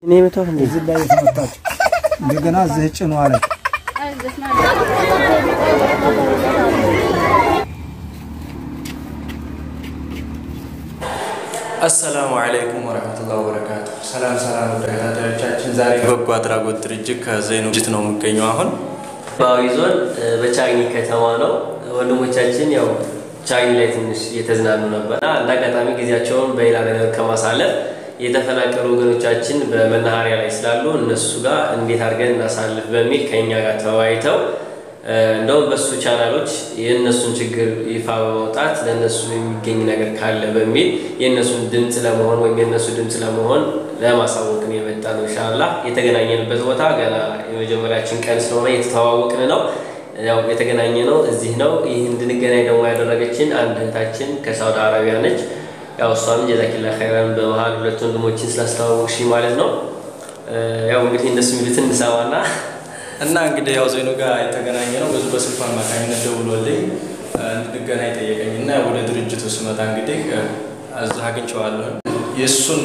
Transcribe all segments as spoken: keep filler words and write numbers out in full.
እኔ መጣሁ እንደዚህ ላይ ተመጣጣች እንደገና ዘጭ ነው አለ السلام عليكم ورحمة الله وبركاته سلام سلام ተከታታዮቻችን ዛሬ በጎ አድራጎት ድርጅት ከዘይኑን ነው የምገኘው አሁን ባዊዞን በቻግኒ ከተማ ነው ወንድሞቻችን ያው ቻግኒ ላይ ትንሽ የተዝናኑ ነበርና እንዳጋጣሚ ጊዜያቸውን በሌላ ነገር ከማሳለፍ የተፈናቀሉ ወገኖቻችን በመናኸሪያ ላይ ስላሉ እነሱ ጋር እንዴት አድርገን እናሳልፍ በሚል ከኛ ጋር ተወያይተው እንደው በሱ ቻናሎች የነሱን ችግር ይፋ በማውጣት ለነሱ የሚገኝ ነገር ካለ በሚል የነሱን ድምጽ ለመሆን ወይ የነሱ ድምጽ ለመሆን ለማሳወቅ ነው የመጣነው ኢንሻአላህ የተገናኘንበት ቦታ ገና የመጀመሪያችን ቀን ስለሆነ የተተዋወቅን ነው ያው የተገናኘነው እዚህ ነው ይሄን እንድንገናኝ ደግሞ ያደረገችን አንድ እህታችን ከሳውዲ አረቢያ ነች ያው እሷም ጀዛኪላ ኸይራን በመሃል ሁለት ወንድሞችን ስላስተዋወቅሽ ማለት ነው ያው እንግዲህ እነሱ የሚሉትን እንሰማና እና እንግዲህ ያው ዘይኑ ጋር የተገናኘነው ብዙ በስልክ አማካኝነት ደውሎልኝ እንድንገናኝ ጠየቀኝና ወደ ድርጅቱ ስመጣ እንግዲህ እዛ አግኝቼዋለሁ የሱን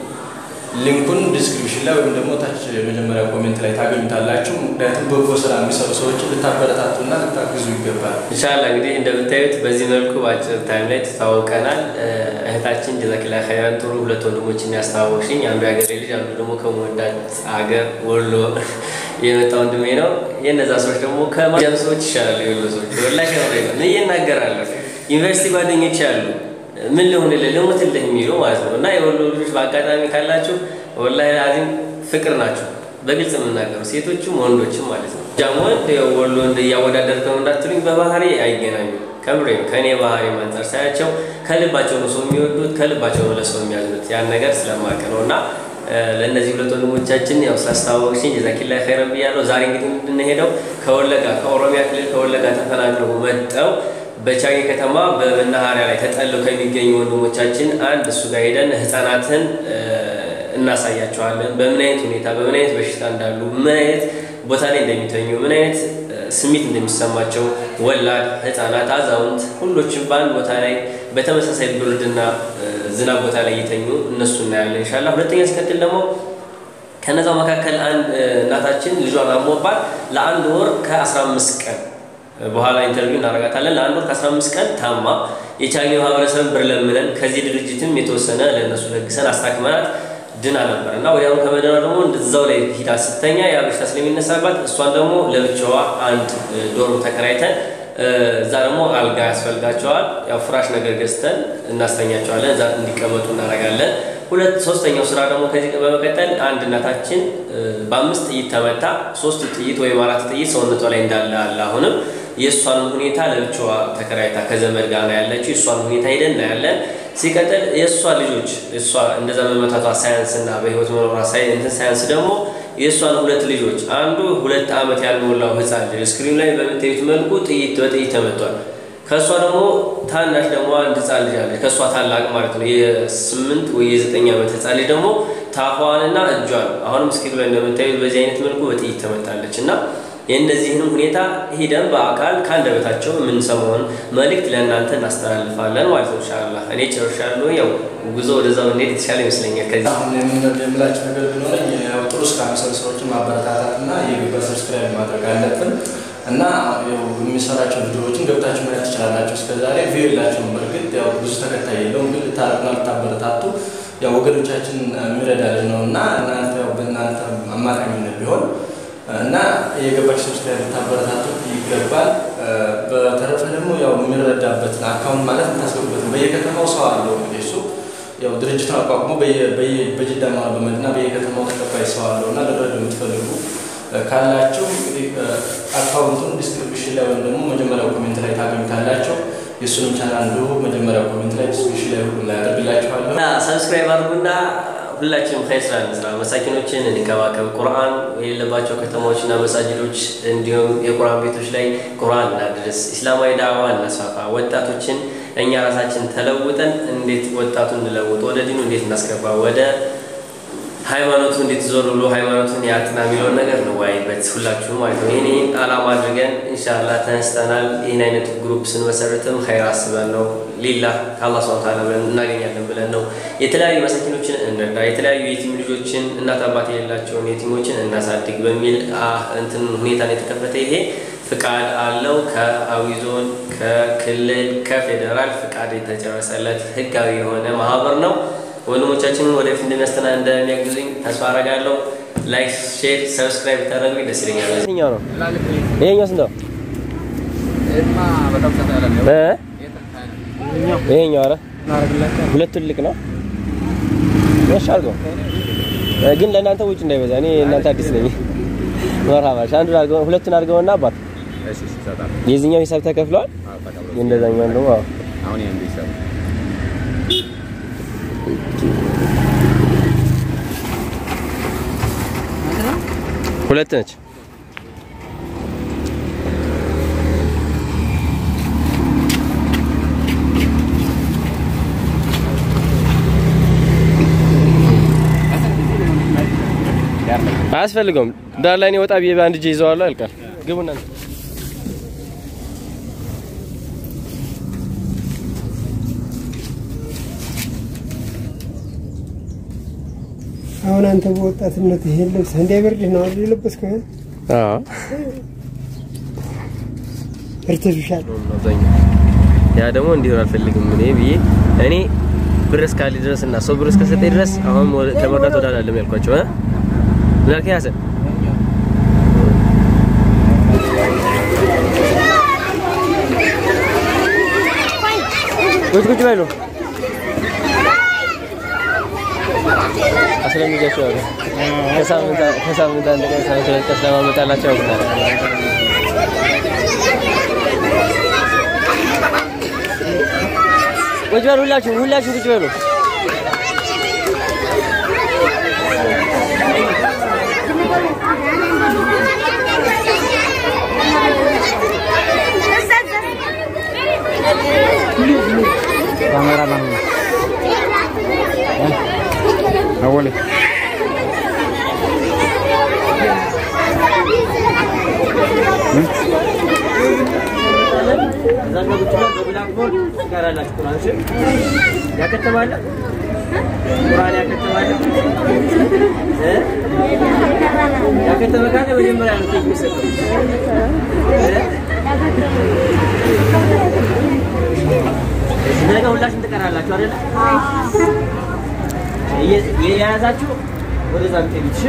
ሊንኩን ዲስክሪፕሽን ላይ ወይም ደግሞ ታች መጀመሪያ ኮሜንት ላይ ታገኙታላችሁ ምክንያቱም በጎ ስራ የሚሰሩ ሰዎች ልታበረታቱና ልታግዙ ይገባል ኢንሻአላህ እንግዲህ እንደምታዩት በዚህ መልኩ ባጭር ታይም ላይ ተታውቀናል እህታችን ጀዛኪላ ኸይራን ጥሩ ሁለት ወንድሞችን ያስተዋወቅሽኝ አንዱ ያገሬ ልጅ አንዱ ደግሞ ከሞዳት አገር ወሎ የመጣው ወንድሜ ነው የነዛ ሰዎች ደግሞ ከማጀም ሰዎች ይሻላል የወሎ ሰዎች ወላሂ ነው ምን ይናገራሉ ዩኒቨርሲቲ ጓደኞች ያሉ ምን ለሆነ ለሞትልህ የሚሉ ማለት ነው እና የወሎ ልጆች በአጋጣሚ ካላችሁ ወላሂ አዚም ፍቅር ናቸው በግልጽ የምናገረው ሴቶችም ወንዶችም ማለት ነው ጃሞን የወሎ እንደያወዳደርከው እንዳትሉኝ በባህሪ አይገናኙ ከምሬም ከኔ ባህሪ ማንጠር ሳያቸው ከልባቸው ነው ሰው የሚወዱት ከልባቸው ነው ለሰው የሚያዝኑት ያን ነገር ስለማቀ ነውና ለነዚህ ሁለት ወንድሞቻችን ያው ስላስተዋወቅሽኝ ጀዛኪላ ኸይራን ብያለሁ ዛሬ እንግዲህ እንድንሄደው ከወለጋ ከኦሮሚያ ክልል ከወለጋ ተፈናቅለው መጣው በቻግኒ ከተማ በመናኸሪያ ላይ ተጠልለው ከሚገኙ ወንድሞቻችን አንድ እሱ ጋር ሄደን ህፃናትን እናሳያቸዋለን በምን አይነት ሁኔታ በምን አይነት በሽታ እንዳሉ ምን አይነት ቦታ ላይ እንደሚተኙ ምን አይነት ስሜት እንደሚሰማቸው ወላድ ህፃናት አዛውንት ሁሉም በአንድ ቦታ ላይ በተመሳሳይ ብርድና ዝናብ ቦታ ላይ ይተኙ እነሱ እናያለን ኢንሻአላህ ሁለተኛ ሲከተል ደግሞ ከነዛው መካከል አንድ እናታችን ልጇን አሞባት ለአንድ ወር ከ15 ቀን በኋላ ኢንተርቪው እናረጋታለን ለአንድ ወር ከ15 ቀን ታማ የቻግኒ ማህበረሰብ ብር ለምነን ከዚህ ድርጅትም የተወሰነ ለነሱ ለግሰን አስታክመናት ድና ነበርና ወዲያው ከመደና ደግሞ እንደዛው ላይ ሂዳ ስተኛ ያ በሽታ ስለሚነሳባት እሷን ደግሞ ለብቻዋ አንድ ዶርም ተከራይተን እዛ ደግሞ አልጋ ያስፈልጋቸዋል ያው ፍራሽ ነገር ገዝተን እናስተኛቸዋለን እዛ እንዲቀመጡ እናረጋለን ሁለት ሶስተኛው ስራ ደግሞ ከዚህ በመቀጠል አንድ እናታችን በአምስት ጥይት ተመታ ሶስት ጥይት ወይ አራት ጥይት ሰውነቷ ላይ እንዳለ አለ አሁንም የሷን ሁኔታ ለብቻዋ ተከራይታ ከዘመድ ጋር ነው ያለችው የሷን ሁኔታ ሄደን እናያለን ሲቀጥል የሷ ልጆች እሷ እንደዛ መመታቷ ሳይንስና በህይወት መኖሯ ሳይንስ ሳይንስ ደግሞ የሷን ሁለት ልጆች አንዱ ሁለት አመት ያልሞላው ህፃን ልጅ ስክሪን ላይ በመታየት መልኩ ጥይት በጥይት ተመቷል ከሷ ደግሞ ታናሽ ደግሞ አንድ ህፃን ልጅ አለ ከሷ ታላቅ ማለት ነው የስምንት ወይ የዘጠኝ አመት ህፃን ልጅ ደግሞ ታፋዋንና እጇን አሁንም ስክሪን ላይ እንደምታዩት በዚህ አይነት መልኩ በጥይት ተመታለችና የእነዚህንም ሁኔታ ሄደን በአካል ካንደበታቸው ምን ሰሞን መልእክት ለእናንተ እናስተላልፋለን ማለት ነው ኢንሻአላህ እኔ ጨርሻለሁ ያው ጉዞ ወደዛው እንዴት ይሻለ ይመስለኛል ከዚህ አሁን የምንደምላችሁ ነገር ቢኖር ያው ጥሩ ስራ መስራት ሰዎችን ማበረታታትና የግብር ሰብስክራብ ማድረግ አለብን እና ያው የሚሰራቸው ቪዲዮዎችን ገብታችሁ ማየት ትችላላችሁ እስከዛሬ ቪዲዮ የላችሁም በርግጥ ያው ብዙ ተከታይ የለውም ግን ታረቁና ልታበረታቱ ያው ወገኖቻችን የሚረዳልን ነውና እናንተ ያው በእናንተ አማካኝነት ቢሆን እና እየገባችሁ ሰብስክራብ ታበረታቱ ይገባል በተረፈ ደግሞ ያው የሚረዳበት አካውንት ማለት ታስገቡበት በየከተማው ሰው አለው እንግዲህ እሱ ያው ድርጅቱን አቋቁሞ በየ በየ በጅዳማ በመድና በየከተማው ተቀባይ ሰው አለውና ለረዱ የምትፈልጉ ካላችሁ እንግዲህ አካውንቱን ዲስክሪፕሽን ላይ ወይም ደግሞ መጀመሪያው ኮሜንት ላይ ታገኙታላችሁ የሱን ቻናል ነው መጀመሪያው ኮሜንት ላይ ዲስክሪፕሽን ላይ ሁሉ ላይ አድርግላችኋለሁ እና ሰብስክራይብ አድርጉና ሁላችሁም ኸይስራን እንስራ መሳኪኖችን እንከባከብ ቁርአን የሌለባቸው ከተማዎችና መሳጅዶች እንዲሁም የቁርአን ቤቶች ላይ ቁርአን እናድርስ እስላማዊ ዳዕዋ እናስፋፋ ወጣቶችን እኛ ራሳችን ተለውጠን እንዴት ወጣቱን እንለውጥ ወደ ዲኑ እንዴት እናስገባ ወደ ሃይማኖቱ እንዴት ዞር ብሎ ሃይማኖቱን ያጥና የሚለው ነገር ነው ዋይበት ሁላችሁም ማለት ነው እኔ አላማ አድርገን ኢንሻአላህ ተነስተናል ይሄን አይነት ግሩፕ ስንመሰርተም ኸይር አስበን ነው ሊላህ አላህ Subhanahu Wa Ta'ala እናገኛለን ብለን ነው የተለያዩ መሳኪኖችን እንርዳ የተለያዩ የቲም ልጆችን እናት አባት የሌላቸውን የቲሞችን እናሳድግ በሚል እንትን ሁኔታ ነው የተከፈተ ይሄ ፍቃድ አለው ከአዊ ዞን ከክልል ከፌደራል ፍቃድ የተጨረሰለት ህጋዊ የሆነ ማህበር ነው ወንድሞቻችንን ወደፊት እንደሚያስተና እንደሚያግዙኝ ተስፋ አደርጋለሁ ላይክ ሼር ሰብስክራይብ ታደርጉኝ ደስ ይለኛል ይሄኛው ነው ይሄኛው ነው እማ በጣም ተታላ ነው እ ይሄኛው አረ ሁለት ትልቅ ነው ወሻርገው ግን ለእናንተ ውጭ እንዳይበዛ እኔ እናንተ አዲስ ነኝ ወርሃባሽ አንዱ አድርገው ሁለቱን አድርገውና አባት እሺ እሺ ታታ የዚህኛው ሂሳብ ተከፍሏል እንደዛኛው ነው አሁን ይሄን ሂሳብ ሁለት ነች አስፈልገውም ዳር ላይ ነው ወጣ ቢባ አንድ ጂ ይዘዋል አልቃል ግቡና አሁን አንተ በወጣትነት ይሄን ልብስ እንደ ብርድ ነው የለበስከው አዎ እርተሽሻል ያ ደግሞ እንዲሁ አልፈልግም እኔ ብዬ እኔ ብርስ ካሊ ድረስና ሰው ብርስ ከሰጠኝ ድረስ አሁን ተመረጣ ወዳለም ያልኳቸው እ ዛሬ ያሰ ቁጭ ቁጭ ባይሉ አስለም ይገሻው ከሳምንት ከሳምንት አንድ ቀን ሳምንት ከሰላም አመጣላችሁ አውቃለሁ ቁጭ በሉ ሁላችሁ ሁላችሁ ቁጭ በሉ ካሜራ ማን ነው አወለ ዛጋ ብቻ በብላክቦርድ ጋራላችሁ ቁራንሽ ያከተማለ ቁራን ያከተማለ እ ያከተመ ካለ መጀመሪያ ነው የሚሰጠው እ ነገ ሁላችሁም ተቀራላችሁ አይደል የያዛችሁ ወደዛ ብትሄዱሽ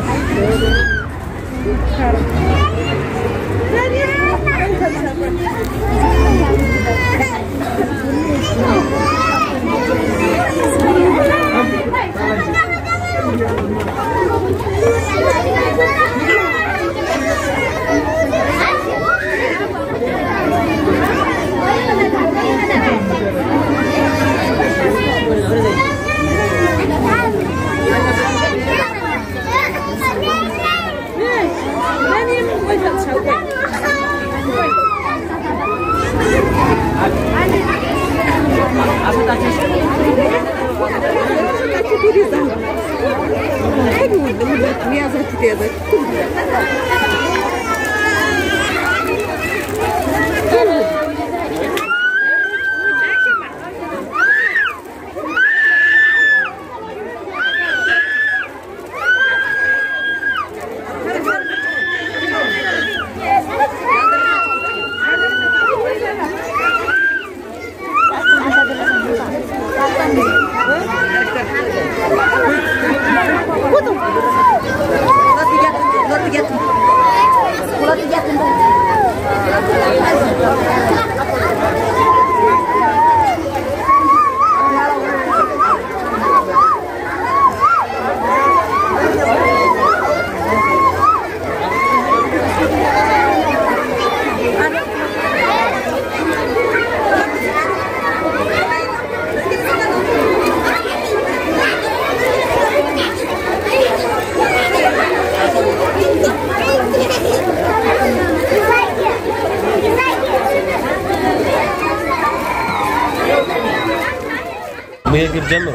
ምግብ ጀምሮ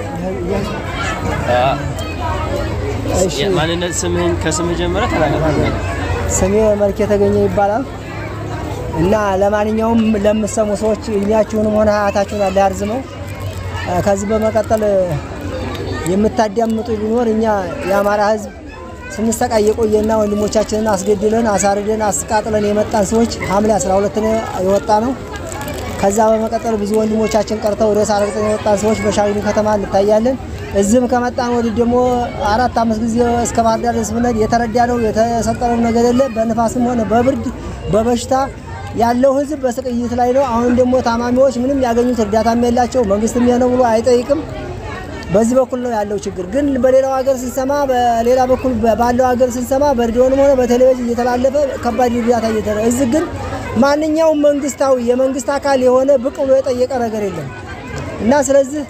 እሺ ማንነት ስምህን ከስምህ ጀምረህ ተናገር ስሜ መልክ የተገኘ ይባላል እና ለማንኛውም ለምሰሙ ሰዎች እኛችሁንም ሆነ ሀያታችሁን አላርዝመው ከዚህ በመቀጠል የምታዳምጡ ቢኖር እኛ የአማራ ህዝብ ስንሰቃይ የቆየና ወንድሞቻችንን አስገድለን አሳርደን አስቃጥለን የመጣን ሰዎች ሐምሌ አስራ ሁለት ነው የወጣ ነው። ከዛ በመቀጠል ብዙ ወንድሞቻችን ቀርተው ሬሳ አረግጠን የወጣን ሰዎች በሻግኒ ከተማ እንታያለን። እዚህም ከመጣን ወዲህ ደግሞ አራት አምስት ጊዜ እስከ ባህር ዳር ስብነት የተረዳነው የተሰጠነው ነገር የለ። በንፋስም ሆነ በብርድ በበሽታ ያለው ህዝብ በስቅይት ላይ ነው። አሁን ደግሞ ታማሚዎች ምንም ያገኙት እርዳታም የላቸው፣ መንግስትም የነው ብሎ አይጠይቅም። በዚህ በኩል ነው ያለው ችግር። ግን በሌላው ሀገር ስንሰማ በሌላ በኩል ባለው ሀገር ስንሰማ በሬዲዮንም ሆነ በቴሌቪዥን እየተላለፈ ከባድ እርዳታ እየተደረገ እዚህ ግን ማንኛውም መንግስታዊ የመንግስት አካል የሆነ ብቅ ብሎ የጠየቀ ነገር የለም እና ስለዚህ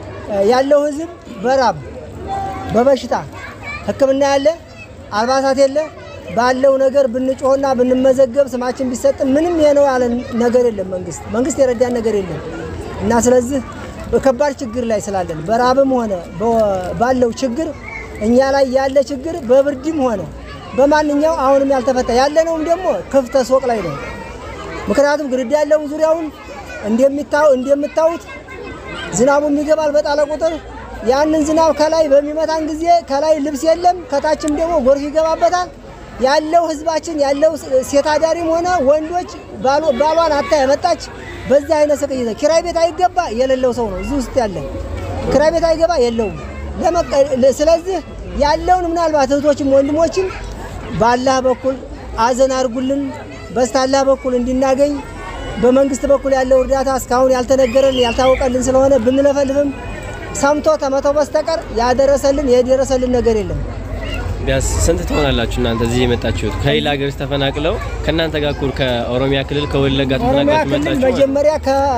ያለው ህዝብ በራብ በበሽታ ህክምና ያለ አልባሳት የለ ባለው ነገር ብንጮህና ብንመዘገብ ስማችን ቢሰጥ ምንም የነው ያለ ነገር የለም። መንግስት መንግስት የረዳን ነገር የለም እና ስለዚህ በከባድ ችግር ላይ ስላለን በራብም ሆነ ባለው ችግር እኛ ላይ ያለ ችግር በብርድም ሆነ በማንኛው አሁንም ያልተፈታ ያለነውም ደግሞ ክፍተ ሱቅ ላይ ነው። ምክንያቱም ግርድ ያለው ዙሪያውን እንደሚታው እንደምታውት ዝናቡም ይገባል በጣለ ቁጥር ያንን ዝናብ ከላይ በሚመታን ጊዜ ከላይ ልብስ የለም ከታችም ደግሞ ጎርፍ ይገባበታል። ያለው ህዝባችን ያለው ሴት አዳሪም ሆነ ወንዶች ባሏን አታ ያመጣች በዛ አይነት ሰቀይዘ ኪራይ ቤት አይገባ የሌለው ሰው ነው እዚህ ውስጥ ያለ ኪራይ ቤት አይገባ የለው። ስለዚህ ያለውን ምናልባት እህቶችም ወንድሞችም ባላህ በኩል አዘን አርጉልን በስታላህ በኩል እንድናገኝ በመንግስት በኩል ያለው እርዳታ እስካሁን ያልተነገረን ያልታወቀልን ስለሆነ ብንለፈልፍም ሰምቶ ተመተው በስተቀር ያደረሰልን የደረሰልን ነገር የለም። ቢያንስ ስንት ትሆናላችሁ እናንተ እዚህ የመጣችሁት? ከሌላ ሀገር ተፈናቅለው ከናንተ ጋር ኩል ከኦሮሚያ ክልል ከወለጋ ተፈናቅለው መጣችሁ? መጀመሪያ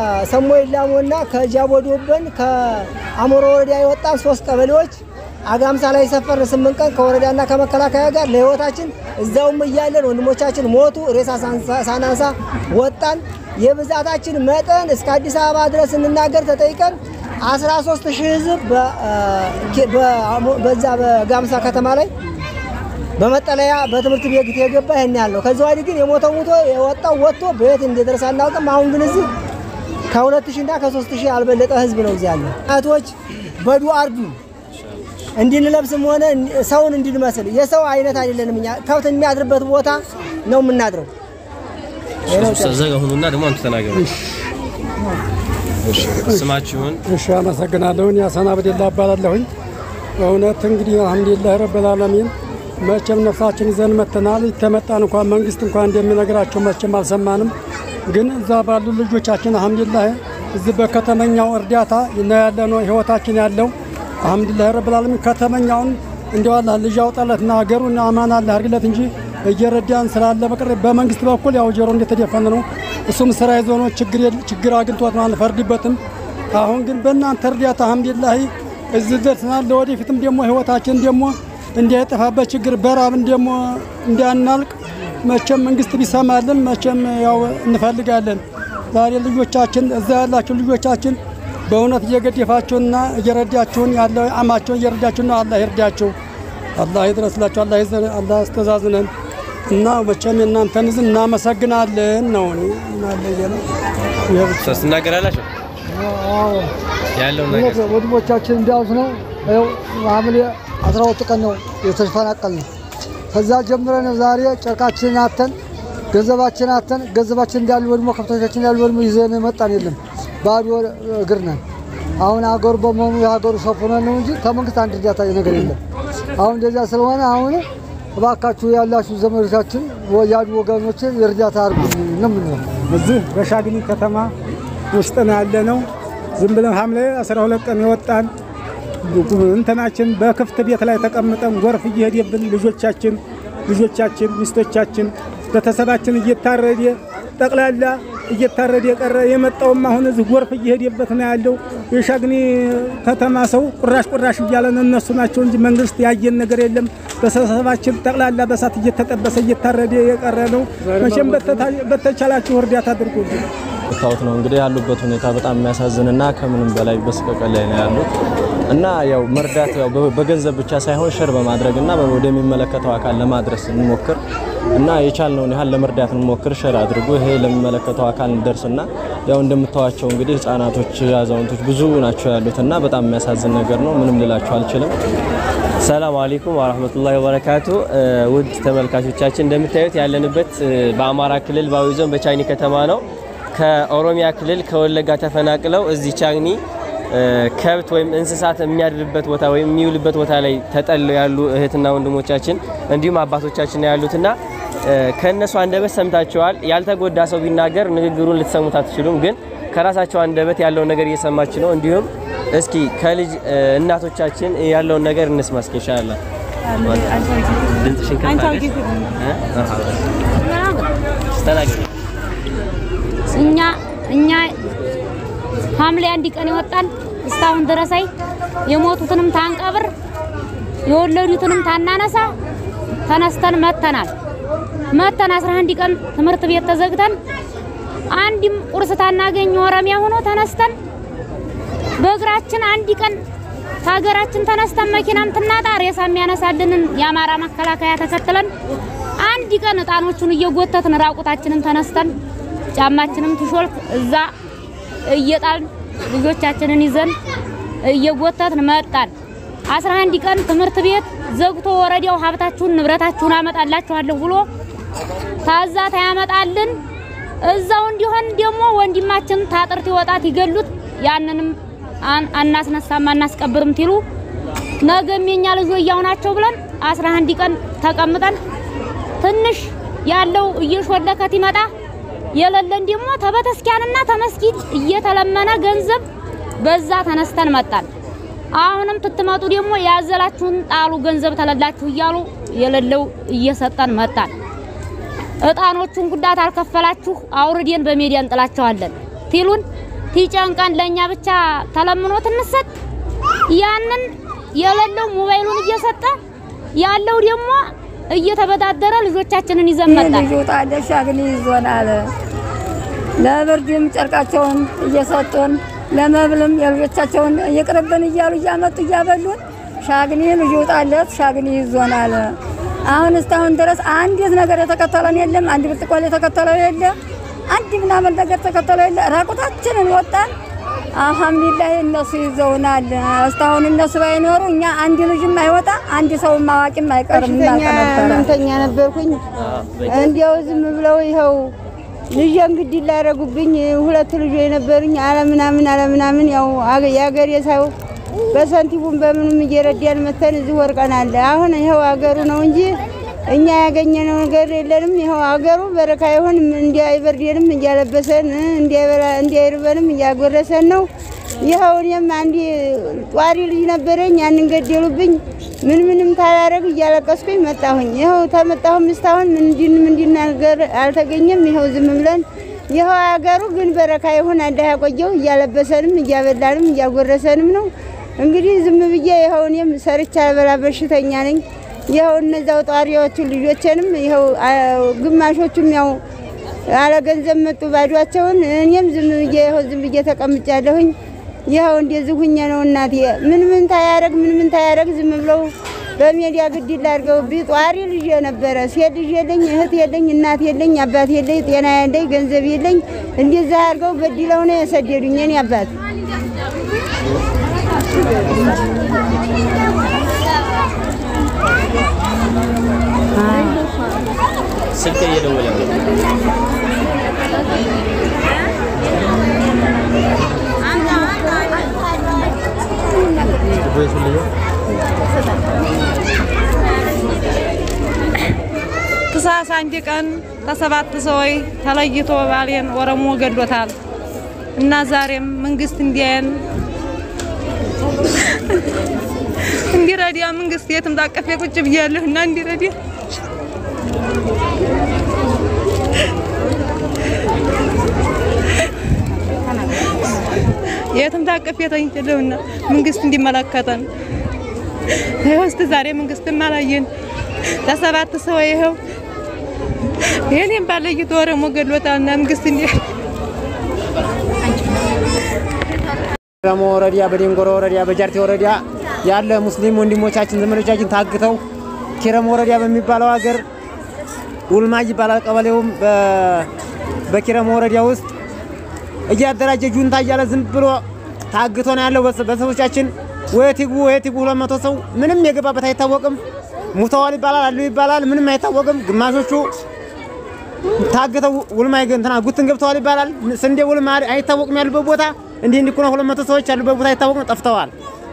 ከሰሞይላሞና ከጃቦዶበን ከአሞሮ ወረዳ የወጣን ሶስት ቀበሌዎች አጋምሳ ላይ ሰፈር ስምንት ቀን ከወረዳና ከመከላከያ ጋር ለህይወታችን እዛውም እያለን ወንድሞቻችን ሞቱ። ሬሳ ሳናንሳ ወጣን። የብዛታችን መጠን እስከ አዲስ አበባ ድረስ እንናገር ተጠይቀን አስራ ሶስት ሺህ ህዝብ በዛ በጋምሳ ከተማ ላይ በመጠለያ በትምህርት ቤት የገባ ይሄን ያለው ከዛ ወዲህ ግን የሞተው ሞቶ የወጣው ወጥቶ በየት እንደደረሰ አናውቅም። አሁን ግን እዚህ ከሁለት ሺህ እና ከሶስት ሺህ ያልበለጠ ህዝብ ነው እዚህ ያለው። አቶች በዱአ እርዱን እንድንለብስም ሆነ ሰውን እንድንመስል የሰው አይነት አይደለንም። እኛ ከብት የሚያድርበት ቦታ ነው የምናድረው። ዘጋ ሁኑና ደግሞ አንተ ተናገሩ። እሺ ስማችሁን? እሺ አመሰግናለሁ። ያሰና በደላ አባላለሁኝ። በእውነት እንግዲህ አልሐምዱሊላህ ረብል ዓለሚን መቼም ነፍሳችን ይዘን መተናል። ተመጣን እንኳን መንግስት እንኳን እንደሚነግራቸው መቼም አልሰማንም። ግን እዛ ባሉ ልጆቻችን አልሐምዱሊላህ እዚህ በከተመኛው እርዳታ ያለነው ህይወታችን ያለው አልሐምዱሊላህ ረብል ዓለሚን ከተመኛውን እንደው አላህ ልጅ ያውጣለትና ሀገሩን አማን አላህ አርግለት እንጂ እየረዳን ስላለ በቀር በመንግስት በኩል ያው ጆሮ እንደተደፈነ ነው። እሱም ስራ ይዞ ነው ችግር ችግር አግኝቶት ነው አንፈርድበትም። አሁን ግን በእናንተ እርዳታ አልሐምዱሊላህ እዚህ ደርሰናል። ለወደፊትም ደግሞ ህይወታችን ደግሞ እንዳይጠፋበት ችግር በራብን ደግሞ እንዳናልቅ መቼም መንግስት ቢሰማልን መቼም ያው እንፈልጋለን። ዛሬ ልጆቻችን እዛ ያላችሁ ልጆቻችን በእውነት እየገደፋችሁና እየረዳችሁን ያለው አማቸው እየረዳችሁን ነው። አላህ ይርዳችሁ፣ አላህ ይድረስላችሁ፣ አላህ ይዘ አላህ ያስተዛዝነን እና መቼም እናንተን ዝን እናመሰግናለን ነው እና ለየነ ሶስት እናገራላችሁ። አዎ ያለው ነገር ወድሞቻችን እንዳውስ ነው። ያው ሐምሌ አስራ ሁለት ቀን ነው የተፈናቀልን። ከዛ ጀምረን ዛሬ ጨርቃችንን አተን ገንዘባችን አተን ገንዘባችን እንዳሉ ወድሞ ከፍቶቻችን እንዳሉ ወድሞ ይዘን መጣን የለም ባዶ እግር ነን። አሁን አገሩ በመሆኑ የሀገሩ ሰፍነ ነው እንጂ ከመንግስት አንድ እርዳታ ነገር የለም። አሁን እንደዛ ስለሆነ አሁን እባካችሁ ያላችሁ ዘመዶቻችን ወያዱ ወገኖችን እርዳታ አርጉ ነው ምንለው። እዚህ በሻግኒ ከተማ ውስጥ ነው ያለነው። ዝም ብለን ሐምሌ አስራ ሁለት ቀን የወጣን እንትናችን በክፍት ቤት ላይ ተቀምጠን ጎርፍ እየሄደብን ልጆቻችን ልጆቻችን ሚስቶቻችን በተሰባችን እየታረደ ጠቅላላ እየታረደ ቀረ። የመጣውም አሁን እዚህ ጎርፍ እየሄደበት ነው ያለው። የሻግኒ ከተማ ሰው ቁራሽ ቁራሽ እያለን እነሱ ናቸው እንጂ መንግስት ያየን ነገር የለም። በተሰባችን ጠቅላላ በሳት እየተጠበሰ እየታረደ የቀረ ነው። መቼም በተቻላችሁ እርዳታ አድርጉልን። ታውት ነው እንግዲህ ያሉበት ሁኔታ በጣም የሚያሳዝንና ከምንም በላይ በስቀቀል ላይ ነው ያሉት። እና ያው መርዳት ያው በገንዘብ ብቻ ሳይሆን ሸር በማድረግና ወደሚመለከተው አካል ለማድረስ እንሞክር እና የቻልነውን ያህል ለመርዳት እንሞክር። ሸር አድርጉ። ይሄ ለሚመለከተው አካል እንደርስና ያው እንደምታዋቸው እንግዲህ ህፃናቶች አዛውንቶች ብዙ ናቸው ያሉትና በጣም የሚያሳዝን ነገር ነው። ምንም ልላችሁ አልችልም። ሰላም አለይኩም ወራህመቱላሂ ወበረካቱ። ውድ ተመልካቾቻችን እንደምታዩት ያለንበት በአማራ ክልል ባዊ ዞን በቻግኒ ከተማ ነው። ከኦሮሚያ ክልል ከወለጋ ተፈናቅለው እዚህ ቻግኒ ከብት ወይም እንስሳት የሚያድርበት ቦታ ወይም የሚውልበት ቦታ ላይ ተጠልለው ያሉ እህትና ወንድሞቻችን እንዲሁም አባቶቻችን ያሉትና ከነሱ አንደበት ሰምታችኋል። ያልተጎዳ ሰው ቢናገር ንግግሩን ልትሰሙት አትችሉም፣ ግን ከራሳቸው አንደበት ያለው ነገር እየሰማች ነው። እንዲሁም እስኪ ከልጅ እናቶቻችን ያለውን ነገር እንስማ እስኪ ኢንሻአላህ። ድምጽሽን ከታች እኛ እኛ ሐምሌ አንድ ቀን ይወጣል እስካሁን ድረስ የሞቱትንም ታንቀብር የወለዱትንም ታናነሳ ተነስተን መተናል መተን አስራ አንድ ቀን ትምህርት ቤት ተዘግተን አንድም ቁርስ ታናገኝ ኦሮሚያ ሆኖ ተነስተን በእግራችን አንድ ቀን ታገራችን ተነስተን መኪናም ትናጣ ሬሳ የሚያነሳልንን የአማራ መከላከያ ተከትለን አንድ ቀን ጣኖቹን እየጎተትን ራቁታችንን ተነስተን ጫማችንም ትሾልክ እዛ እየጣልን ልጆቻችንን ይዘን እየጎተትን መጣን። አስራ አንድ ቀን ትምህርት ቤት ዘግቶ ወረዲያው ሀብታችሁን ንብረታችሁን አመጣላችኋለሁ ብሎ ታዛ ታያመጣልን እዛው እንዲሆን ደግሞ ወንድማችን ታጥርት ይወጣት ይገሉት ያንንም አናስነሳም አናስቀብርም ትሉ ነገም የኛ ልጆች ያውናቸው ብለን አስራ አንድ ቀን ተቀምጠን ትንሽ ያለው እየሾለከት ይመጣ የለለን ደግሞ ተበተስኪያንና ተመስጊድ እየተለመነ ገንዘብ በዛ ተነስተን መጣን። አሁንም ትትመጡ ደግሞ ያዘላችሁን ጣሉ ገንዘብ ተለላችሁ እያሉ የለለው እየሰጠን መጣን። እጣኖቹን ጉዳት አልከፈላችሁ አውርዴን በሜዲያ እንጥላቸዋለን ትሉን ትጨንቀን ለኛ ብቻ ተለምኖ ትንሰጥ ያንን የለለው ሞባይሉን እየሰጠ ያለው ደግሞ እየተበዳደረ ልጆቻችንን ይዘመጣል። ልጆች ሻግኒ ይዞናል ለብርድም ጨርቃቸውን እየሰጡን ለመብልም የልጆቻቸውን ይቅርብን እያሉ እያመጡ እያበሉን ሻግኒ ልጆች ሻግኒ ይዞናል። አሁን እስካሁን ድረስ አንዲት ነገር የተከተለን የለም። አንድ ብርጭቆ የተከተለው የለም። አንድ ምናምን ነገር ተከተለው የለም። ራቁታችንን ወጣን። አልሐምዱሊላህ እነሱ ይዘውናል። እስካሁን እነሱ ባይኖሩ እኛ አንድ ልጅም አይወጣ አንድ ሰው ማዋቂም አይቀርም ማለት እንተኛ ነበርኩኝ። እንዲያው ዝም ብለው ይሄው ልጅ እንግዲህ ላረጉብኝ ሁለት ልጆች ነበርኝ። አለምናምን አለምናምን ያው ያገሬ ሰው በሰንቲቡን በምንም እየረዳን መተን እዚህ ወርቀናል። አሁን ይሄው አገሩ ነው እንጂ እኛ ያገኘነው ነገር የለንም። ይሄው አገሩ በረካ ይሁን እንዲያይበርደንም እያለበሰን እንዲያበራ እንዲያይርበንም እያጎረሰን ነው። ይሄው እኔም አንዲ ጧሪ ልጅ ነበረኝ ያንን ገደሉብኝ። ምን ምንም ታላረግ እያለቀስኩኝ መጣሁኝ። ይሄው ተመጣሁም እስካሁን ምን እንዲን ምን እንዲናገር አልተገኘም። ይሄው ዝም ብለን ይሄው አገሩ ግን በረካ ይሁን አዳህ ያቆየው እያለበሰንም እያበላንም እያጎረሰንም ነው። እንግዲህ ዝም ብዬ ይሄው እኔም ሰርቻ በላ በሽተኛ ነኝ። ይሄው እነዛው ጧሪዎቹ ልጆችንም ይሄው ግማሾቹም ያው አለ ገንዘብ መጡ ባዷቸውን እኔም ዝም ብዬ ይሄው ዝም ብዬ ተቀምጫለሁኝ። ይሄው እንደዚህ ሁኜ ነው እናቴ ምን ምን ታያረግ ምን ምን ታያረግ ዝም ብለው በሜዲያ ግድል አድርገው ቢጧሪ ልጅ ነበረ ሴት ልጅ የለኝ እህት የለኝ እናት የለኝ አባት የለኝ ጤና የለኝ ገንዘብ የለኝ እንደዛ አድርገው በድለው ነው የሰደዱኝ የኔ አባት። ስልክ እየደወለ ነው። ተሳሳ አንድ ቀን ተሰባት ሰዎች ተለይቶ ባሌን ወረሞ ገድሎታል እና ዛሬም መንግስት እንዲያን እንዲረዲያ መንግስት የትም ታቀፈ ቁጭ ብያለሁ እና እንዲረዲያ የትም ታቀፈ ተኝተለውና መንግስት እንዲመለከተን ይኸው እስከ ዛሬ መንግስት ማላየን ተሰባት ሰው ይኸው የኔን ባለይቶ ወረሞ ገድሎታልና መንግስት እንዲ ረሞ ወረዲያ በደንጎሮ ወረዲያ በጃርቲ ወረዲያ ያለ ሙስሊም ወንድሞቻችን ዘመዶቻችን ታግተው ኪረም ወረዲያ በሚባለው ሀገር ውልማጅ ይባላል ቀበሌውም በኪረም ወረዲያ ውስጥ እያደራጀ ጁንታ እያለ ዝም ብሎ ታግቶ ነው ያለው። በሰዎቻችን ወይቲጉ ወይቲጉ ሁለት መቶ ሰው ምንም የገባበት አይታወቅም። ሙተዋል ይባላል አሉ ይባላል ምንም አይታወቅም። ግማሾቹ ታግተው ውልማይ ገንተና ጉትን ገብተዋል ይባላል። ስንዴ ውልማይ አይታወቅም ያሉበት ቦታ እንዴ እንዲኮነ ሁለት መቶ ሰዎች ያሉበት ቦታ አይታወቅም ጠፍተዋል።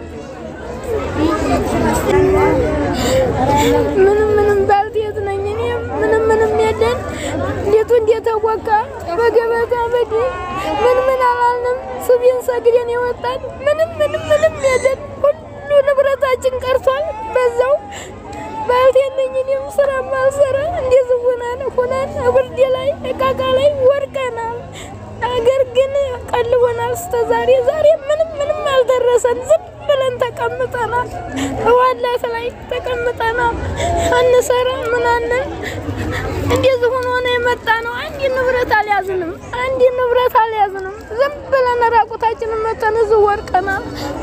ምንም ምንም ባልቴት ነኝ እኔ ምንም ምንም የለን እንዴት እንዴት ተወቃ በገበታ በዲ ምን ምን አላልንም ስቢን ሰግደን ይወጣል ምንም ምንም ምንም የለን ሁሉ ንብረታችን ቀርቷል። በዛው ባልቴት ነኝ እኔ ስራ ማሰራ እንዴት ሆናን ሆናን አብርዴ ላይ እቃቃ ላይ ወርቀናል። አገር ግን ቀልቦናል ስተዛሬ ዛሬ ምንም ምንም አልደረሰን ዝም ብለን ተቀምጠናል። ዋላት ላይ ተቀምጠናል አንሰራ ምን አለ እንዴት ሆኖ ነው የመጣ ነው። አንድ ንብረት አልያዝንም አንድ ንብረት አልያዝንም ዝም ብለን ራቁታችንን መተን እዚህ ወርቀናል።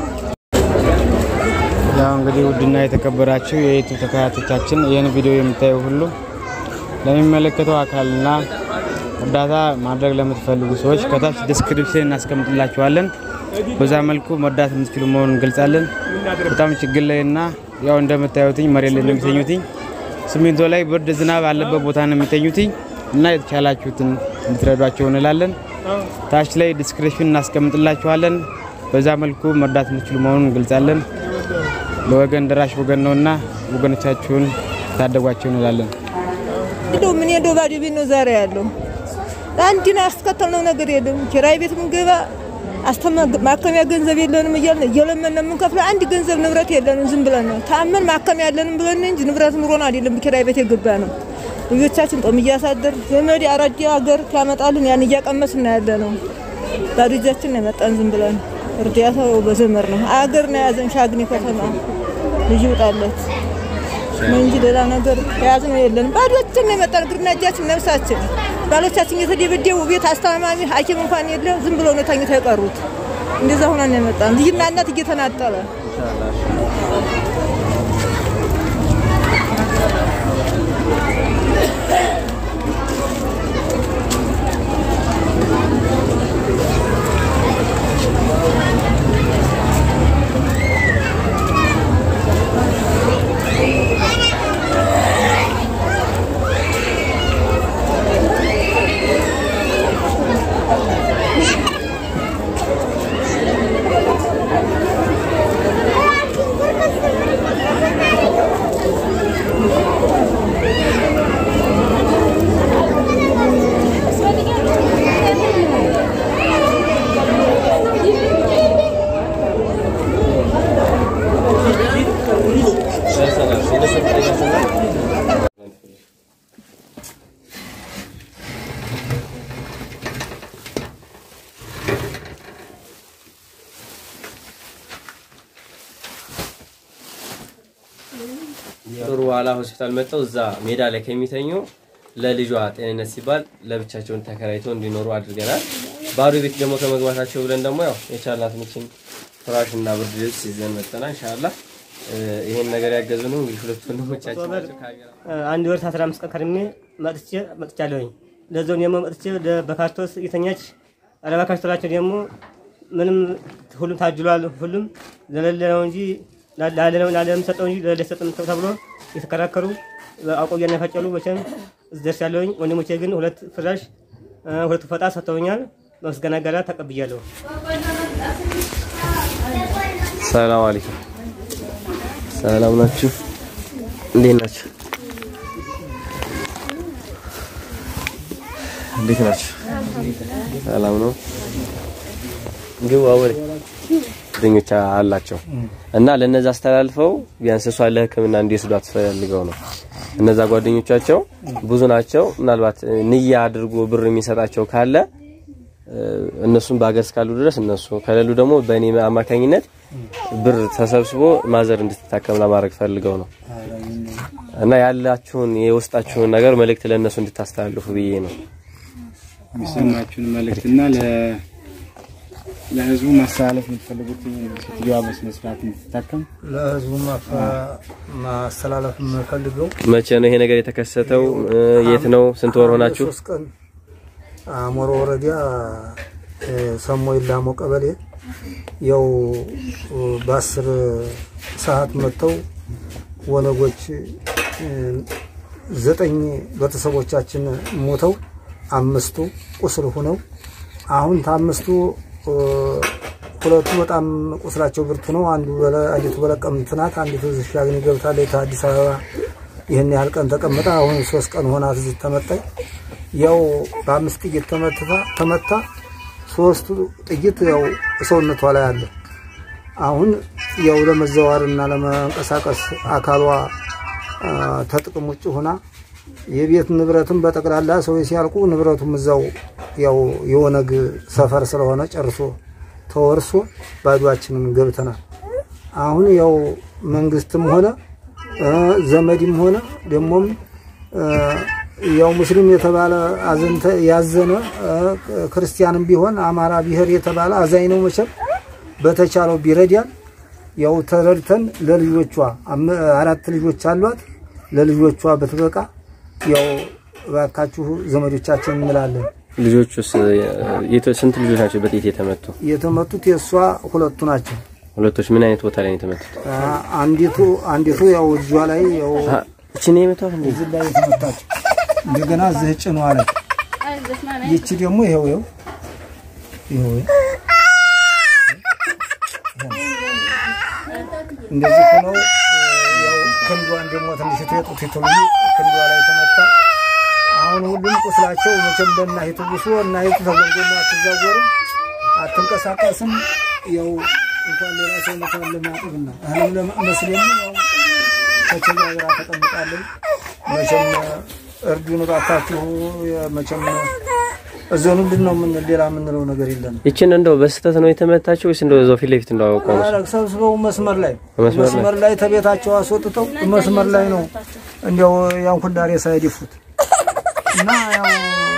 ያው እንግዲህ ውድና የተከበራችሁ የዩቲዩብ ተከታታዮቻችን ይሄን ቪዲዮ የምታዩ ሁሉ ለሚመለከተው አካልና እርዳታ ማድረግ ለምትፈልጉ ሰዎች ከታች ዲስክሪፕሽን እናስቀምጥላችኋለን። በዛ መልኩ መርዳት የምትችሉ መሆኑን እንገልጻለን። በጣም ችግር ላይና ያው እንደምታዩትኝ መሬት ላይ እንደምትኙትኝ ሲሚንቶ ላይ ብርድ ዝናብ አለበት ቦታ ነው የምትኙትኝ እና የተቻላችሁትን እንድትረዷቸው እንላለን። ታች ላይ ዲስክሪፕሽን እናስቀምጥላችኋለን። በዛ መልኩ መርዳት የምትችሉ መሆኑን እንገልጻለን። ለወገን ደራሽ ወገን ነውና ወገኖቻችሁን ታደጓቸው እንላለን። እንደው ምን እንደው ባዲ ቢት ነው ዛሬ ያለው አንዲና አስከተልነው ነገር የለም። ኪራይ ቤት ምን ገባ ማከሚያ ገንዘብ የለንም እያልን እየለመንን የምንከፍለው አንድ ገንዘብ ንብረት የለንም። ዝም ብለን ነው ታመን ማከሚያ ያለንም ብለን እንጂ ንብረት ኑሮን አይደለም ኪራይ ቤት የገባ ነው። ልጆቻችን ጦም እያሳደር ዘመድ አራዲ ሀገር ያመጣልን ያን እያቀመስን ያለ ነው። ባዲጃችን ነው መጣን ዝም ብለን እርዳታው በዘመር ነው አገር ነው ያዘን ሻግኒ ከተማ ልጅ ወጣለት እንጂ ሌላ ነገር ያዝነው የለም። ባዶችን ነው መጣን ግርናጃችን ነፍሳችን ባሎቻችን የተደበደቡ ቤት አስተማማሚ ሐኪም እንኳን የለ ዝም ብሎ ነው ታኝተው የቀሩት። እንደዛ ሆነ ነው መጣን ልጅና እናት እየተናጠለ ሩዋላ ሆስፒታል መጣው እዛ ሜዳ ላይ ከሚተኙ ለልጇ ጤንነት ሲባል ለብቻቸውን ተከራይተው እንዲኖሩ አድርገናል። ባዶ ቤት ደግሞ ከመግባታቸው ብለን ደግሞ ያው የቻናላችን ፍራሽና ብርድ ልብስ ይዘን መጣና ኢንሻአላህ ይሄን ነገር ያገዙኑ እንግዲህ ሁለት ወንድሞቻችን ናቸው። አንድ ወር አስራ አምስት ቀን ከርሜ መጥቼ መጥቻለሁኝ። ለዞን የሞ መጥቼ በካርቶስ የተኛች አለባካሽተራቸው ደግሞ ምንም ሁሉም ታጅሏል። ሁሉም ለለለው እንጂ ላለለው ላለም ሰጠው እንጂ ለለሰጠም ተብሎ የተከራከሩ አቆየና ፈጨሉ በቸን እዝደርስ ያለውኝ ወንድሞቼ ግን ሁለት ፍራሽ ሁለት ፈጣ ሰጥተውኛል። መስገና ጋራ ተቀብያለሁ። ሰላም አለይኩም ሰላም ናችሁ እንዴት ናችሁ እንዴት ናችሁ ሰላም ነው ግቡ አወሪ ድንቻ አላቸው እና ለነዛ አስተላልፈው ቢያንስ እሷ ለህክምና እንዲወስዷት ፈልገው ነው። እነዛ ጓደኞቻቸው ብዙ ናቸው። ምናልባት ንያ አድርጎ ብር የሚሰጣቸው ካለ እነሱን ባገር እስካሉ ድረስ እነሱ ከሌሉ ደግሞ በእኔ አማካኝነት ብር ተሰብስቦ ማዘር እንድትታከም ለማድረግ ፈልገው ነው እና ያላችሁን የውስጣችሁን ነገር መልእክት ለነሱ እንድታስተላልፉ ብዬ ነው። ሚስማችሁን መልእክትና ለ ለህዝቡ ማስተላለፍ የምትፈልጉት ሴትዮዋ በስነ ስርዓት እንድትታከም ለህዝቡ ማስተላለፍ የምፈልገው መቼ ነው ይሄ ነገር የተከሰተው? የት ነው? ስንት ወር ሆናችሁ? ሶስት ቀን አሞሮ ወረዳ ሰሞይ ላሞ ቀበሌ ያው በአስር ሰዓት መተው ወለጎች ዘጠኝ ቤተሰቦቻችን ሞተው አምስቱ ቁስል ሆነው አሁን ታምስቱ ሁለቱ በጣም ቁስላቸው ብርቱ ነው። አንዱ አንዲቱ በለቀምት ናት፣ አንዲቱ ሻግኒ ገብታለች አዲስ አበባ። ይሄን ያህል ቀን ተቀምጣ አሁን ሶስት ቀን ሆናት እዚህ ተመጣይ። ያው በአምስት ጥይት ተመታ ተመታ ሶስቱ ጥይት ያው ሰውነቷ ላይ አለ። አሁን ያው ለመዘዋወርና ለመንቀሳቀስ አካሏ ተጥቅም ውጭ ሆና የቤት ንብረቱን በጠቅላላ ሰው ሲያልቁ ንብረቱም እዛው ያው የወነግ ሰፈር ስለሆነ ጨርሶ ተወርሶ ባዷችንን ገብተናል። አሁን ያው መንግስትም ሆነ ዘመድም ሆነ ደሞም ያው ሙስሊም የተባለ አዘንተ ያዘነ ክርስቲያንም ቢሆን አማራ ቢሄር የተባለ አዛኝ ነው መቼም በተቻለው ቢረዳን ያው ተረድተን ለልጆቿ አራት ልጆች አሏት ለልጆቿ በተበቃ ያው እባካችሁ ዘመዶቻችን እንላለን። ልጆቹስ ስንት ልጆች ናቸው በጥይት የተመቱ? የተመቱት የሷ ሁለቱ ናቸው። ሁለቶች ምን አይነት ቦታ ላይ ነው የተመቱት? አንዲቱ አንዲቱ ያው እጇ ላይ ያው እቺ ነው የመታው እንዴ? እዚህ ላይ የተመታች እንደገና እዚህ ጭኗ ላይ ይቺ ደግሞ ይሄው ይሄው ይሄው እንደዚህ ነው ያው ክንዷ እንደሞ ትንሽ ተየጡት ይተውኝ ክንዷ ላይ ተመታ። አሁን ሁሉም ቁስላቸው መቼም በእናይቱ ብሶ እናይቱ ተጎንጎና አትዛወርም አትንቀሳቀስም። ያው እንኳን ሌላ ሰው መተን ለማጥብና አሁን ለመስለም ያው ተቸጋግራ ተቀምጣለች። መቼም እርዱን እባካችሁ መቼም እዘኑልን ነው ምን ሌላ ምንለው ነገር የለም። እቺን እንደው በስተት ነው የተመታቸው ወይስ እንደው ዘው ፊት ለፊት እንደው አውቀው ነው? ሰብስበው መስመር ላይ መስመር ላይ ተቤታቸው አስወጥተው መስመር ላይ ነው እንደው ያን ሁሉ ዳሬ ሳይደፉት እና ያው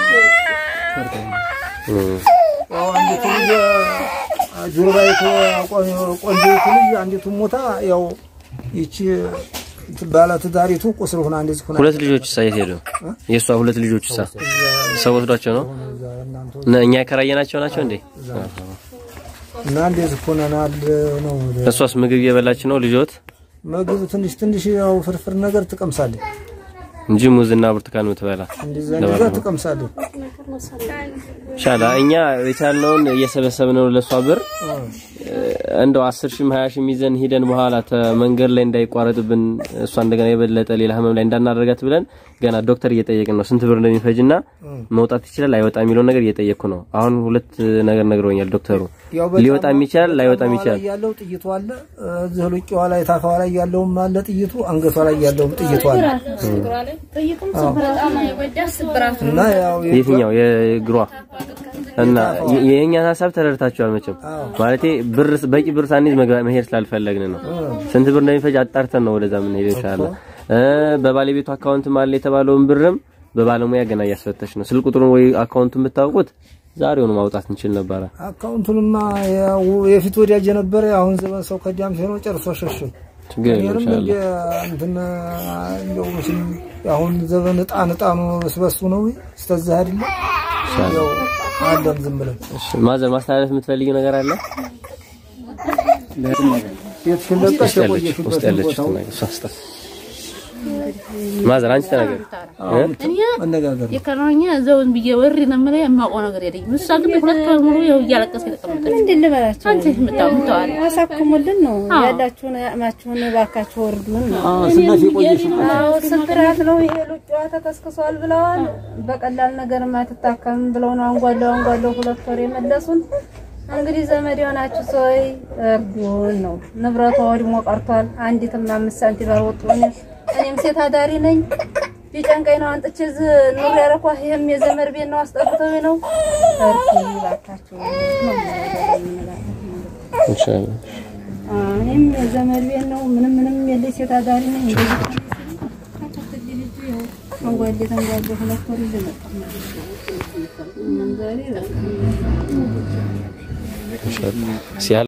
ያው አንዲቱ ጁርባይቱ ቆንጆይቱ ልጅ አንዲቱ ሞታ ያው ይቺ ባላት ዳሪቱ ቁስል ሆና እንደዚህ ሆና ሁለት ልጆች ሳይት ሄዱ። የሷ ሁለት ልጆች ሳ ሰው ወስዷቸው ነው እኛ ከራየናቸው ናቸው እንዴ? እና እንደዚህ ሆነናል ነው። እሷስ ምግብ እየበላች ነው ልጆት? ምግብ ትንሽ ትንሽ ያው ፍርፍር ነገር ትቀምሳለች እንጂ ሙዝና ብርቱካን ምትበላ እንደዛ ትቀምሳለች። ሻላ እኛ የቻልነውን እየሰበሰብነው ለሷ ብር እንደው አስር ሺህ ሃያ ሺህ ሚዘን ሄደን በኋላ መንገድ ላይ እንዳይቋረጥብን እሷ እንደገና የበለጠ ሌላ ህመም ላይ እንዳናደርጋት ብለን ገና ዶክተር እየጠየቅን ነው ስንት ብር እንደሚፈጅና መውጣት ይችላል አይወጣም የሚለው ነገር እየጠየቅኩ ነው። አሁን ሁለት ነገር ነግሮኛል ዶክተሩ ሊወጣም ይችላል ላይወጣም ይችላል። ያለው ጥይቱ አለ ዘሉቂዋ ላይ ታፋዋ ላይ ያለውም አለ ጥይቱ አንገቷ ላይ ያለውም ጥይቱ አለ። ጥይቱም በጣም ይወዳስ ብራቱ እና ያው የትኛው የግሯ እና የኛ ሐሳብ ተረድታችኋል መቼም ማለቴ ብር በቂ ብር ሳንይዝ መሄድ ስላልፈለግን ነው። ስንት ብር እንደሚፈጅ አጣርተን ነው ወደዛ ምን ሄደው ኢንሻአላህ። በባለቤቱ አካውንት ማለ የተባለውን ብርም በባለሙያ ገና ያስፈተሽ ነው። ስልክ ቁጥሩን ወይ አካውንቱን ብታውቁት ዛሬውን ማውጣት እንችል ነበር። አካውንቱንማ ያው የፊት ወዲያጅ ነበር። አሁን ዘመን ሰው ከዲያም ሄሮ ጨርሶ ሸሽ ችግር ኢንሻአላህ እንትን እንደው ምስል አሁን ዘመን ጣን ጣኑ በስበሱ ነው ስለዚህ አይደል ያው አለም ዝም ብለን እሺ ማዘር ማስተላለፍ የምትፈልጊው ነገር አለ? ለምን ነገር የትሽለቀሽ ቆየሽበት ያለችው ነገር ሷስታ ማዘር አንቺ ተናገር እኛ የከረኛ ዘውን ብዬ ወሪ ነው ማለት የማውቀው ነገር የለኝ። እሷ ግን ሁለት ወር ሙሉ ይው እያለቀሰ ተቀምጠች። ምንድን ልበላችሁ አንቺ ምታው ምታው አሳክሙልን ነው ያላችሁን ያማችሁን እባካችሁ እርዱን ነው። አዎ ስለዚህ ቆየሽበት አዎ ስብራት ነው ይሄ ሉጫዋ ተከስክሷል ብለዋል። በቀላል ነገር ማትታከም ብለው ነው አንጓለው አንጓለው ሁለት ወር የመለሱን። እንግዲህ ዘመድ የሆናችሁ ሰይ እርዱን ነው። ንብረቷ ወድሞ ቀርቷል። አንዲትም አምስት ሳንቲም ባወጡኝ እኔም ሴት አዳሪ ነኝ። ቢጨንቀኝ ነው አንጥቼ ኑር ያረኳ ይሄም የዘመድ ቤት ነው አስጠብተው ነው እርዱን እባካችሁ ኢንሻአላህ። እኔም የዘመድ ቤት ነው ምንም ምንም የለኝ ሴት አዳሪ ነኝ። አንጓሌ ተንጓሌ ሁለት ወር ይዘመጣ ምን ዛሬ ኢንሻአላህ